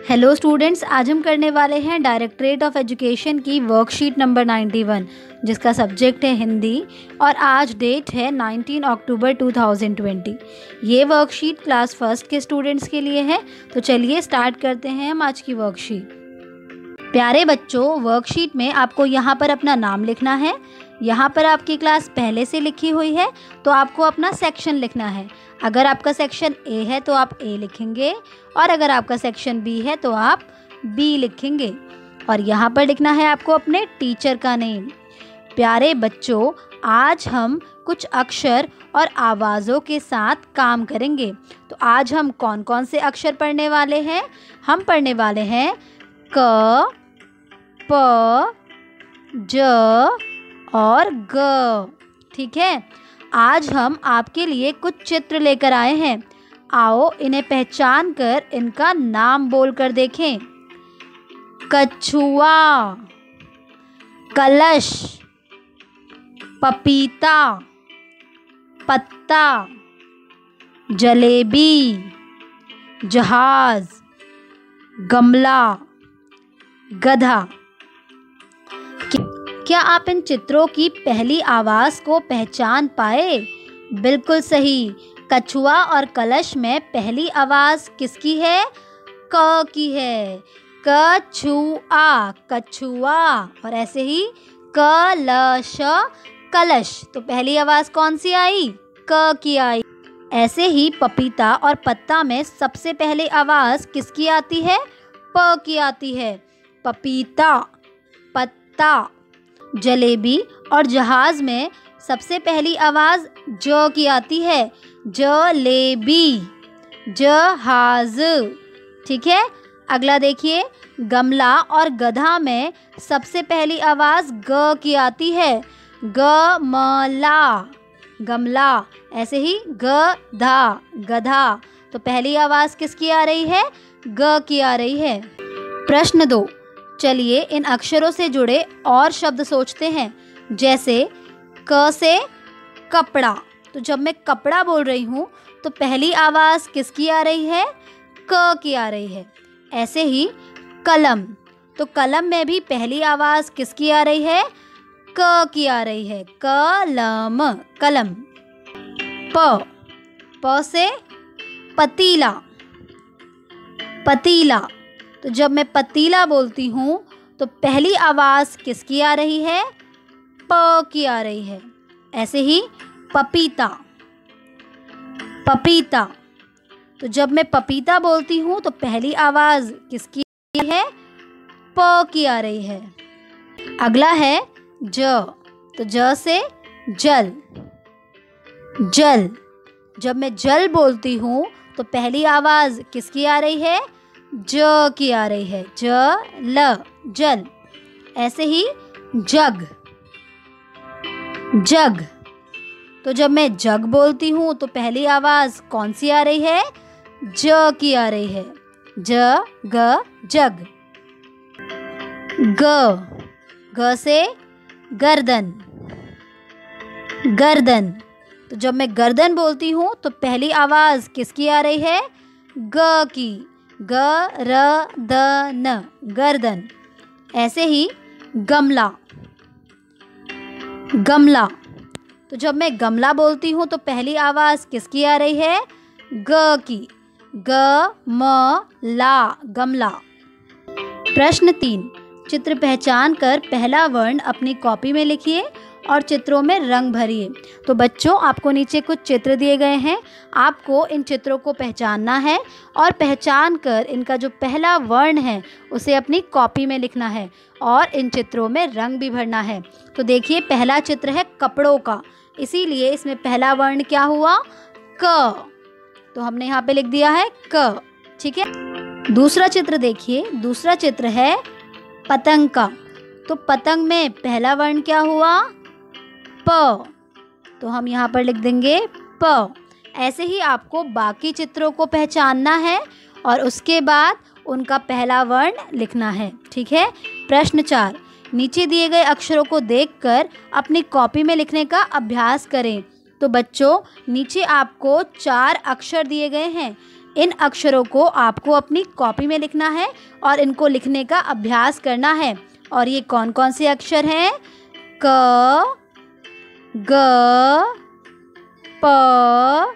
Hello students, आज हम करने वाले हैं डायरेक्टरेट ऑफ एजुकेशन की वर्कशीट नंबर 91 जिसका सब्जेक्ट है हिंदी और आज डेट है 19 अक्टूबर 2020। ये वर्कशीट क्लास फर्स्ट के स्टूडेंट्स के लिए है। तो चलिए स्टार्ट करते हैं हम आज की वर्कशीट। प्यारे बच्चों, वर्कशीट में आपको यहाँ पर अपना नाम लिखना है। यहाँ पर आपकी क्लास पहले से लिखी हुई है तो आपको अपना सेक्शन लिखना है। अगर आपका सेक्शन ए है तो आप ए लिखेंगे और अगर आपका सेक्शन बी है तो आप बी लिखेंगे। और यहाँ पर लिखना है आपको अपने टीचर का नेम। प्यारे बच्चों, आज हम कुछ अक्षर और आवाज़ों के साथ काम करेंगे। तो आज हम कौन कौन से अक्षर पढ़ने वाले हैं? हम पढ़ने वाले हैं क, प, ज और ग। ठीक है, आज हम आपके लिए कुछ चित्र लेकर आए हैं। आओ इन्हें पहचान कर इनका नाम बोलकर देखें। कछुआ, कलश, पपीता, पत्ता, जलेबी, जहाज, गमला, गधा। क्या आप इन चित्रों की पहली आवाज़ को पहचान पाए? बिल्कुल सही। कछुआ और कलश में पहली आवाज़ किसकी है? क की है। कछुआ, कछुआ। और ऐसे ही कलश, कलश। तो पहली आवाज़ कौन सी आई? क की आई। ऐसे ही पपीता और पत्ता में सबसे पहले आवाज़ किसकी आती है? प की आती है। पपीता, पत्ता। जलेबी और जहाज़ में सबसे पहली आवाज़ ज की आती है। जलेबी, जहाज़। ठीक है, अगला देखिए। गमला और गधा में सबसे पहली आवाज़ ग की आती है। गमला, गमला। ऐसे ही गधा, गधा। तो पहली आवाज़ किसकी आ रही है? ग की आ रही है। प्रश्न 2, चलिए इन अक्षरों से जुड़े और शब्द सोचते हैं। जैसे क से कपड़ा। तो जब मैं कपड़ा बोल रही हूँ तो पहली आवाज़ किसकी आ रही है? क की आ रही है। ऐसे ही कलम। तो कलम में भी पहली आवाज़ किसकी आ रही है? क की आ रही है। कलम, कलम। प से पतीला, पतीला। तो जब मैं पतीला बोलती हूँ तो पहली आवाज़ किसकी आ रही है? प की आ रही है। ऐसे ही पपीता, पपीता। तो जब मैं पपीता बोलती हूँ तो पहली आवाज़ किसकी है? प की आ रही है। अगला है ज। तो ज से जल, जल। जब मैं जल बोलती हूँ तो पहली आवाज़ किसकी आ रही है? ज की आ रही है। जल, जल। ऐसे ही जग, जग। तो जब मैं जग बोलती हूँ तो पहली आवाज़ कौन सी आ रही है? ज की आ रही है। ज, ग, जग। ग, ग से गर्दन, गर्दन। तो जब मैं गर्दन बोलती हूँ तो पहली आवाज़ किसकी आ रही है? ग की। गर्दन, गर्दन। ऐसे ही गमला, गमला। तो जब मैं गमला बोलती हूँ तो पहली आवाज़ किसकी आ रही है? ग की। ग म ला, गमला। प्रश्न 3, चित्र पहचान कर पहला वर्ण अपनी कॉपी में लिखिए और चित्रों में रंग भरिए। तो बच्चों, आपको नीचे कुछ चित्र दिए गए हैं। आपको इन चित्रों को पहचानना है और पहचान कर इनका जो पहला वर्ण है उसे अपनी कॉपी में लिखना है और इन चित्रों में रंग भी भरना है। तो देखिए, पहला चित्र है कपड़ों का, इसीलिए इसमें पहला वर्ण क्या हुआ? क। तो हमने यहाँ पे लिख दिया है क। ठीक है, दूसरा चित्र देखिए। दूसरा चित्र है पतंग का। तो पतंग में पहला वर्ण क्या हुआ? प। तो हम यहाँ पर लिख देंगे प। ऐसे ही आपको बाकी चित्रों को पहचानना है और उसके बाद उनका पहला वर्ण लिखना है। ठीक है। प्रश्न 4, नीचे दिए गए अक्षरों को देखकर अपनी कॉपी में लिखने का अभ्यास करें। तो बच्चों, नीचे आपको 4 अक्षर दिए गए हैं। इन अक्षरों को आपको अपनी कॉपी में लिखना है और इनको लिखने का अभ्यास करना है। और ये कौन कौन से अक्षर हैं? क, ग, प,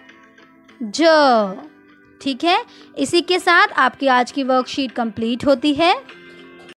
ज। ठीक है, इसी के साथ आपकी आज की वर्कशीट कंप्लीट होती है।